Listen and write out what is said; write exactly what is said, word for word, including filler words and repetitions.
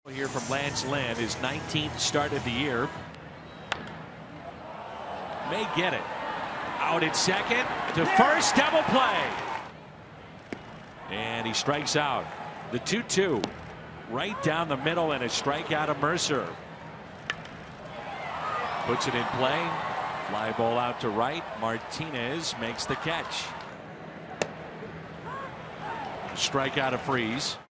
Here from Lance Lynn, his nineteenth start of the year. May get it. Out at second to first, double play. And he strikes out. The two two right down the middle, and a strikeout of Mercer. Puts it in play. Fly ball out to right. Martinez makes the catch. Strikeout of Freese.